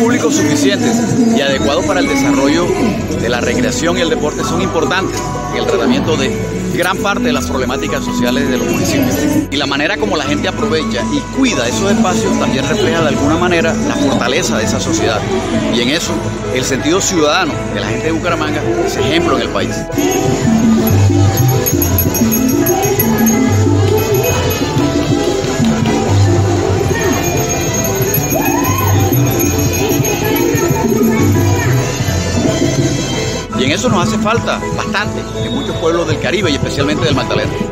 públicos suficientes y adecuados para el desarrollo de la recreación y el deporte son importantes en el tratamiento de gran parte de las problemáticas sociales de los municipios. Y la manera como la gente aprovecha y cuida esos espacios también refleja de alguna manera la fortaleza de esa sociedad. Y en eso, el sentido ciudadano de la gente de Bucaramanga es ejemplo en el país. Y en eso nos hace falta bastante en muchos pueblos del Caribe y especialmente del Magdalena.